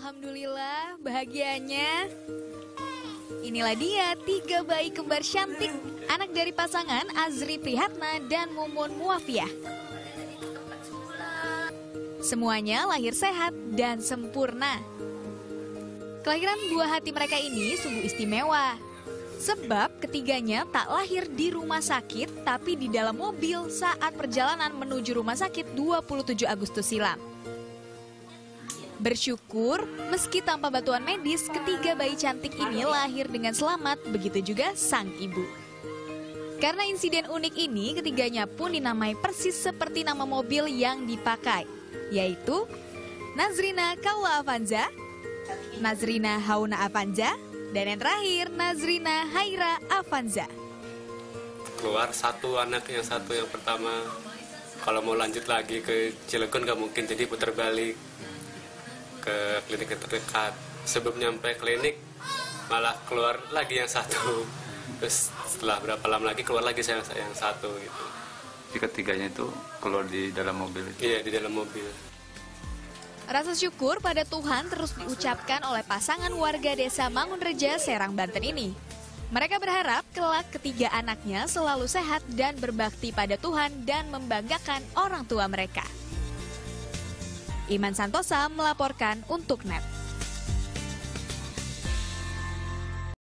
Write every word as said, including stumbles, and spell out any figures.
Alhamdulillah, bahagianya. Inilah dia tiga bayi kembar cantik, anak dari pasangan Azri Prihatna dan Mumun Muafiah. Semuanya lahir sehat dan sempurna. Kelahiran buah hati mereka ini sungguh istimewa. Sebab ketiganya tak lahir di rumah sakit, tapi di dalam mobil saat perjalanan menuju rumah sakit dua puluh tujuh Agustus silam. Bersyukur, meski tanpa bantuan medis, ketiga bayi cantik ini lahir dengan selamat, begitu juga sang ibu. Karena insiden unik ini, ketiganya pun dinamai persis seperti nama mobil yang dipakai, yaitu Nazrina Kaula Avanza, Nazrina Hauna Avanza, dan yang terakhir Nazrina Haira Avanza. Keluar satu anak, yang satu yang pertama, kalau mau lanjut lagi ke Cilegon nggak mungkin, jadi putar balik ke klinik terdekat. Sebelum nyampe klinik malah keluar lagi yang satu, terus setelah berapa lama lagi keluar lagi yang, yang satu gitu. Jadi ketiganya itu keluar di dalam mobil itu? Iya, di dalam mobil. Rasa syukur pada Tuhan terus diucapkan oleh pasangan warga desa Mangunreja, Serang, Banten ini. Mereka berharap kelak ketiga anaknya selalu sehat dan berbakti pada Tuhan dan membanggakan orang tua mereka. Iman Santosa melaporkan untuk N E T.